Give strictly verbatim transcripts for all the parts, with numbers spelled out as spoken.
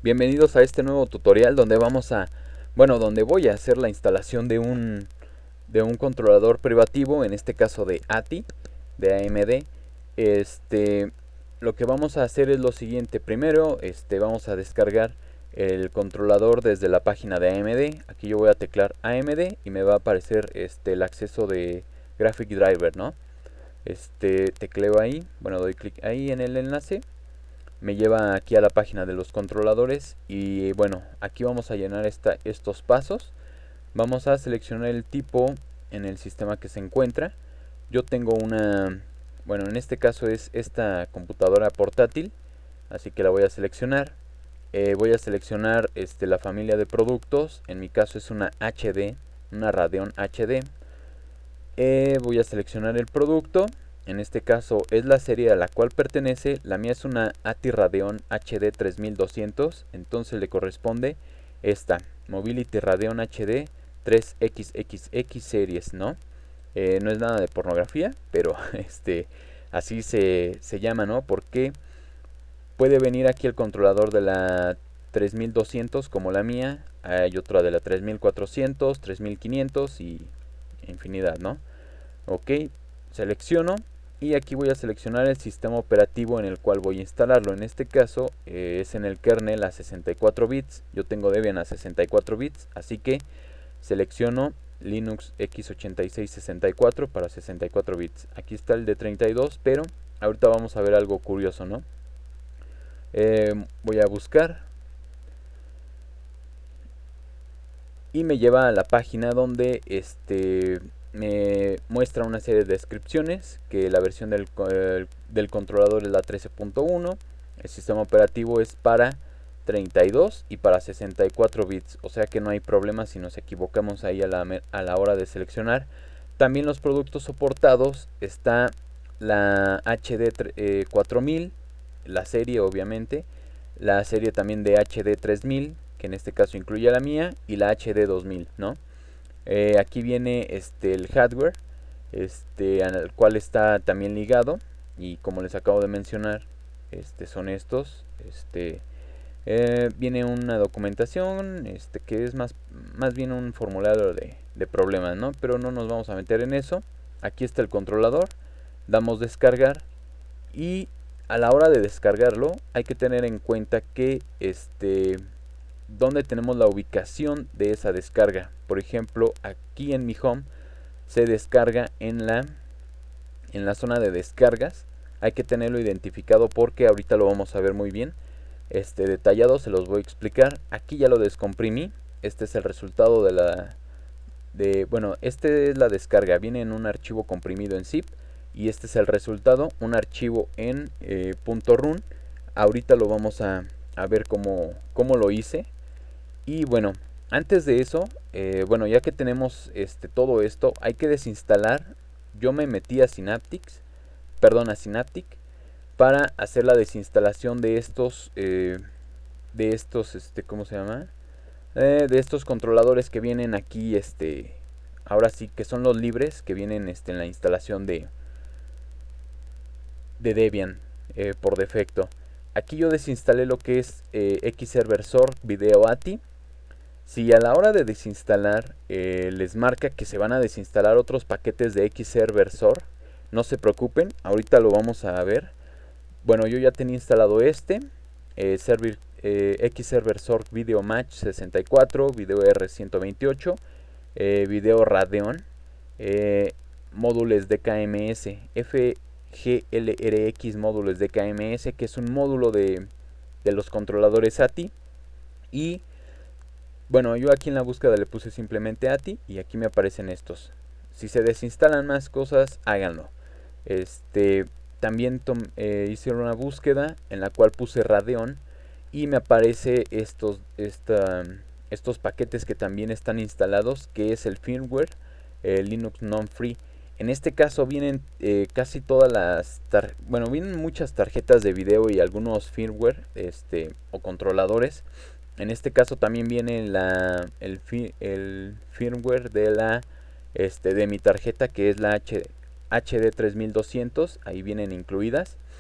Bienvenidos a este nuevo tutorial donde vamos a, bueno, donde voy a hacer la instalación de un de un controlador privativo, en este caso de A T I, de A M D. Este, lo que vamos a hacer es lo siguiente. Primero, este, vamos a descargar el controlador desde la página de A M D. Aquí yo voy a teclar A M D y me va a aparecer este el acceso de Graphic Driver, ¿no? Este, tecleo ahí, bueno, doy clic ahí en el enlace. Me lleva aquí a la página de los controladores y bueno, aquí vamos a llenar esta, estos pasos. Vamos a seleccionar el tipo en el sistema que se encuentra. Yo tengo una, bueno, en este caso es esta computadora portátil, así que la voy a seleccionar. Eh, voy a seleccionar este, la familia de productos, en mi caso es una H D, una Radeon H D. Eh, voy a seleccionar el producto. En este caso es la serie a la cual pertenece. La mía es una A T I Radeon H D tres mil doscientos. Entonces le corresponde esta Mobility Radeon H D tres X X X Series, ¿no? Eh, no es nada de pornografía, pero este así se, se llama, ¿no? Porque puede venir aquí el controlador de la tres mil doscientos como la mía. Hay otra de la tres mil cuatrocientos, tres mil quinientos y infinidad, ¿no? Ok, selecciono y aquí voy a seleccionar el sistema operativo en el cual voy a instalarlo. En este caso eh, es en el kernel a sesenta y cuatro bits. Yo tengo Debian a sesenta y cuatro bits, así que selecciono Linux X ochenta y seis sesenta y cuatro para sesenta y cuatro bits. Aquí está el de treinta y dos, pero ahorita vamos a ver algo curioso, ¿no? Eh, voy a buscar y me lleva a la página donde este me muestra una serie de descripciones, que la versión del, eh, del controlador es la trece punto uno, el sistema operativo es para treinta y dos y para sesenta y cuatro bits, o sea que no hay problema si nos equivocamos ahí a la, a la hora de seleccionar. También los productos soportados está la H D eh, cuatro mil, la serie obviamente, la serie también de H D tres mil, que en este caso incluye la mía, y la H D dos mil, ¿no? Eh, aquí viene este el hardware, este al cual está también ligado, y como les acabo de mencionar, este son estos. Este eh, viene una documentación, este que es más más bien un formulario de, de problemas, ¿no? Pero no nos vamos a meter en eso. Aquí está el controlador, damos descargar y a la hora de descargarlo hay que tener en cuenta que este donde tenemos la ubicación de esa descarga. Por ejemplo, aquí en mi home se descarga en la en la zona de descargas. Hay que tenerlo identificado porque ahorita lo vamos a ver muy bien. Este detallado se los voy a explicar. Aquí ya lo descomprimí. Este es el resultado de la de bueno, este es la descarga. Viene en un archivo comprimido en zip y este es el resultado, un archivo en eh, .run. Ahorita lo vamos a, a ver cómo, cómo lo hice. Y bueno, antes de eso, eh, bueno, ya que tenemos este, todo esto, hay que desinstalar. Yo me metí a Synaptics, perdón, a Synaptic, para hacer la desinstalación de estos, eh, de estos, este, ¿cómo se llama? Eh, de estos controladores que vienen aquí, este, ahora sí que son los libres, que vienen este, en la instalación de, de Debian eh, por defecto. Aquí yo desinstalé lo que es eh, Xserver Video A T I. Si a la hora de desinstalar eh, les marca que se van a desinstalar otros paquetes de Xserver, no se preocupen, ahorita lo vamos a ver. Bueno, yo ya tenía instalado este, eh, server, eh, Xserver Video Match sesenta y cuatro, Video R ciento veintiocho, eh, Video Radeon, eh, módulos D K M S, F G L R X módulos D K M S, que es un módulo de, de los controladores A T I. Y bueno, yo aquí en la búsqueda le puse simplemente A T I y aquí me aparecen estos. Si se desinstalan más cosas, háganlo. Este, también eh, hice una búsqueda en la cual puse Radeon y me aparece estos, esta, estos paquetes que también están instalados, que es el firmware, el Linux non-free. En este caso vienen eh, casi todas las, bueno, vienen muchas tarjetas de video y algunos firmware, este, o controladores. En este caso también viene la, el, fi, el firmware de la este, de mi tarjeta, que es la H, HD tres mil doscientos. Ahí vienen incluidas.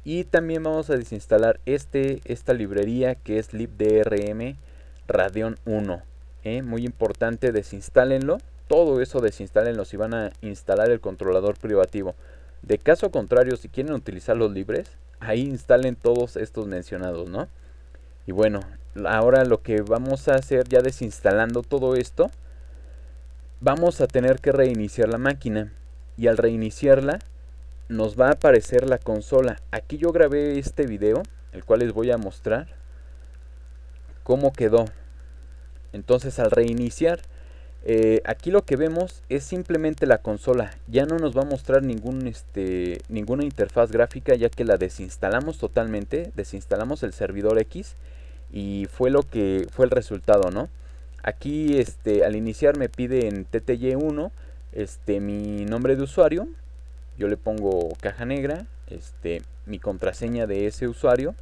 Y también vamos a desinstalar este, esta librería que es libdrm Radeon uno. ¿eh? Muy importante, desinstálenlo. Todo eso desinstálenlo si van a instalar el controlador privativo. De caso contrario, si quieren utilizar los libres, ahí instalen todos estos mencionados, ¿no? Y bueno, ahora lo que vamos a hacer, ya desinstalando todo esto, vamos a tener que reiniciar la máquina. Y al reiniciarla, nos va a aparecer la consola. Aquí yo grabé este video, el cual les voy a mostrar cómo quedó. Entonces al reiniciar, eh, aquí lo que vemos es simplemente la consola. Ya no nos va a mostrar ningún, este, ninguna interfaz gráfica, ya que la desinstalamos totalmente. Desinstalamos el servidor X y fue lo que fue el resultado, ¿no? Aquí este, al iniciar me pide en T T Y uno este, mi nombre de usuario. Yo le pongo caja negra, este, mi contraseña de ese usuario.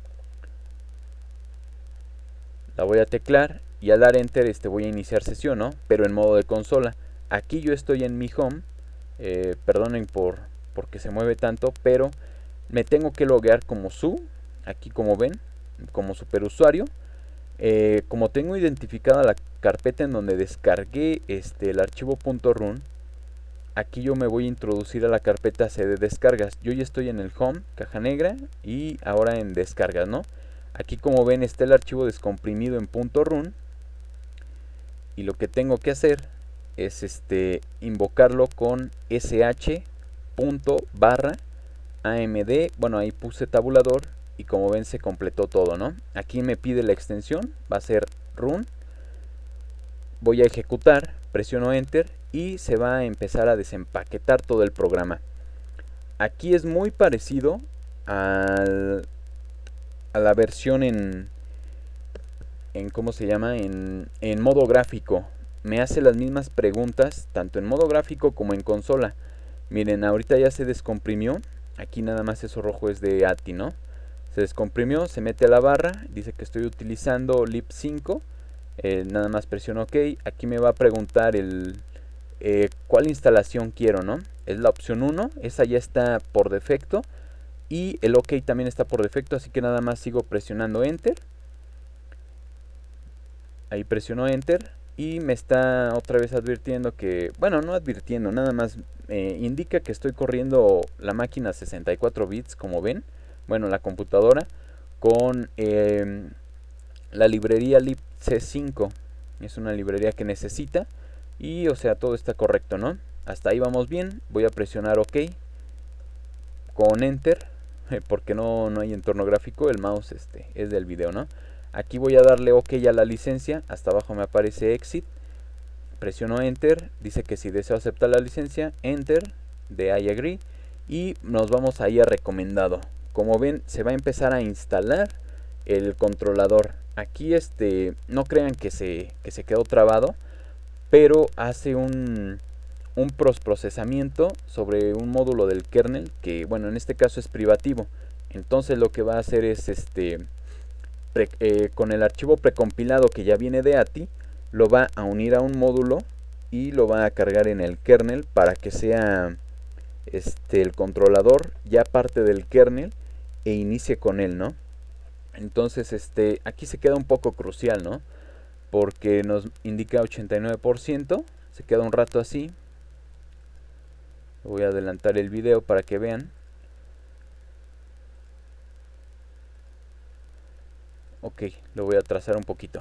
La voy a teclar y al dar enter este, voy a iniciar sesión, ¿no? Pero en modo de consola. Aquí yo estoy en mi home. Eh, perdonen por porque se mueve tanto, pero me tengo que loguear como su. Aquí como ven, como superusuario. Eh, como tengo identificada la carpeta en donde descargué este, el archivo .run, aquí yo me voy a introducir a la carpeta C de descargas. Yo ya estoy en el home, caja negra, y ahora en descargas, ¿no? Aquí como ven está el archivo descomprimido en .run. Y lo que tengo que hacer es este, invocarlo con sh barra amd. Bueno, ahí puse tabulador y como ven se completó todo, ¿no? Aquí me pide la extensión, va a ser run. Voy a ejecutar, presiono enter y se va a empezar a desempaquetar todo el programa. Aquí es muy parecido al, a la versión en, en ¿cómo se llama? En, en modo gráfico. Me hace las mismas preguntas, tanto en modo gráfico como en consola. Miren, ahorita ya se descomprimió. Aquí nada más eso rojo es de A T I, ¿no? Se descomprimió, se mete a la barra, dice que estoy utilizando lib cinco. Eh, nada más presiono OK. Aquí me va a preguntar el eh, cuál instalación quiero, ¿no? Es la opción uno, esa ya está por defecto. Y el OK también está por defecto, así que nada más sigo presionando enter. Ahí presiono enter y me está otra vez advirtiendo que, bueno, no advirtiendo, nada más eh, indica que estoy corriendo la máquina sesenta y cuatro bits, como ven. Bueno, la computadora con eh, la librería libc cinco. Es una librería que necesita y, o sea, todo está correcto, ¿no? Hasta ahí vamos bien. Voy a presionar OK con enter porque no, no hay entorno gráfico. El mouse este es del video, ¿no? Aquí voy a darle OK a la licencia. Hasta abajo me aparece exit. Presiono enter. Dice que si deseo aceptar la licencia, enter de I agree. Y nos vamos ahí a recomendado. Como ven, se va a empezar a instalar el controlador. Aquí este, no crean que se, que se quedó trabado, pero hace un, un procesamiento sobre un módulo del kernel que, bueno, en este caso es privativo. Entonces lo que va a hacer es este, pre, eh, con el archivo precompilado que ya viene de A T I, lo va a unir a un módulo y lo va a cargar en el kernel para que sea este, el controlador ya parte del kernel e inicie con él, ¿no? Entonces este, aquí se queda un poco crucial, ¿no? Porque nos indica ochenta y nueve por ciento, se queda un rato así. Voy a adelantar el video para que vean. Ok, lo voy a trazar un poquito.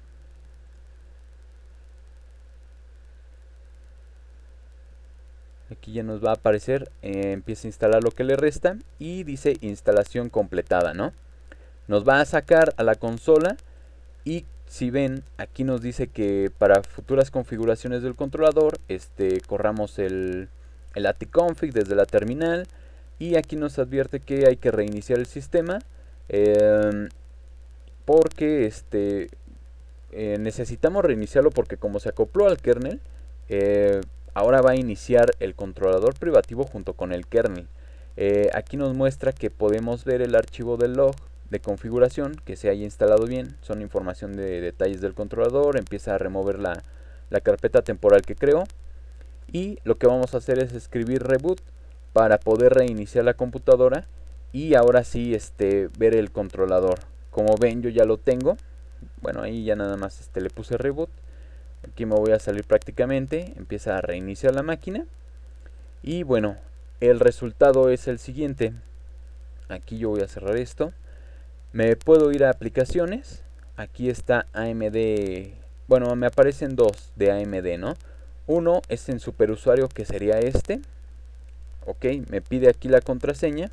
Aquí ya nos va a aparecer, eh, empieza a instalar lo que le resta y dice instalación completada, ¿no? Nos va a sacar a la consola y si ven, aquí nos dice que para futuras configuraciones del controlador, este, corramos el, el A T I config desde la terminal y aquí nos advierte que hay que reiniciar el sistema eh, porque este, eh, necesitamos reiniciarlo porque como se acopló al kernel, eh, ahora va a iniciar el controlador privativo junto con el kernel. Eh, aquí nos muestra que podemos ver el archivo del log de configuración que se haya instalado bien. Son información de detalles del controlador. Empieza a remover la, la carpeta temporal que creó. Y lo que vamos a hacer es escribir reboot para poder reiniciar la computadora y ahora sí este, ver el controlador. Como ven, yo ya lo tengo. Bueno, ahí ya nada más este, le puse reboot. Aquí me voy a salir prácticamente. Empieza a reiniciar la máquina. Y bueno, el resultado es el siguiente. Aquí yo voy a cerrar esto. Me puedo ir a aplicaciones. Aquí está A M D. Bueno, me aparecen dos de A M D, ¿no? Uno es en superusuario, que sería este. Ok, me pide aquí la contraseña.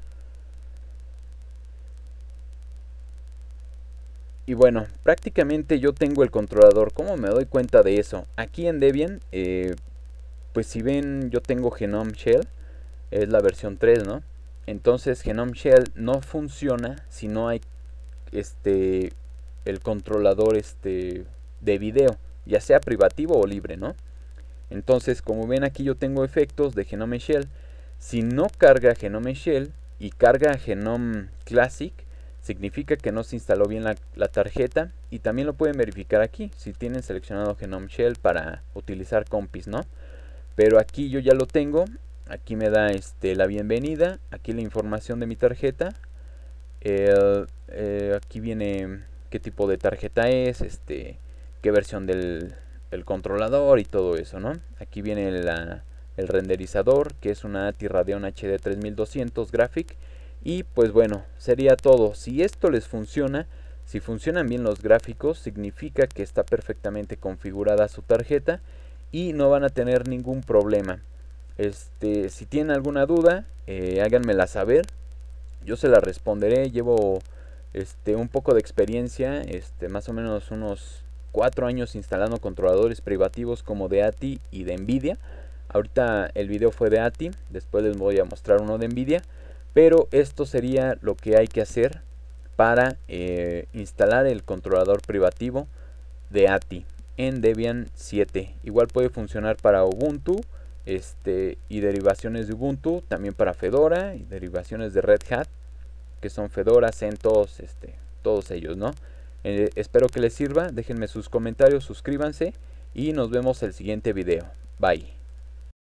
Y bueno, prácticamente yo tengo el controlador. ¿Cómo me doy cuenta de eso? Aquí en Debian, eh, pues si ven, yo tengo Genome Shell. Es la versión tres, ¿no? Entonces Genome Shell no funciona si no hay este el controlador este de video, ya sea privativo o libre, ¿no? Entonces, como ven, aquí yo tengo efectos de Genome Shell. Si no carga Genome Shell y carga Genome Classic, significa que no se instaló bien la, la tarjeta. Y también lo pueden verificar aquí, si tienen seleccionado Genome Shell para utilizar compis, ¿no? Pero aquí yo ya lo tengo. Aquí me da este, la bienvenida. Aquí la información de mi tarjeta. El, eh, aquí viene qué tipo de tarjeta es, este, qué versión del, del controlador y todo eso, ¿no? Aquí viene la, el renderizador, que es una A T I Radeon H D tres mil doscientos Graphic. Y pues bueno, sería todo. Si esto les funciona, si funcionan bien los gráficos, significa que está perfectamente configurada su tarjeta y no van a tener ningún problema. Este, si tienen alguna duda, eh, háganmela saber. Yo se la responderé. Llevo este, un poco de experiencia, este, más o menos unos cuatro años instalando controladores privativos como de A T I y de Nvidia. Ahorita el video fue de A T I, después les voy a mostrar uno de Nvidia. Pero esto sería lo que hay que hacer para eh, instalar el controlador privativo de A T I en Debian siete. Igual puede funcionar para Ubuntu este, y derivaciones de Ubuntu, también para Fedora y derivaciones de Red Hat, que son Fedora, CentOS, este, todos ellos, ¿no? Eh, espero que les sirva, déjenme sus comentarios, suscríbanse y nos vemos el siguiente video. Bye.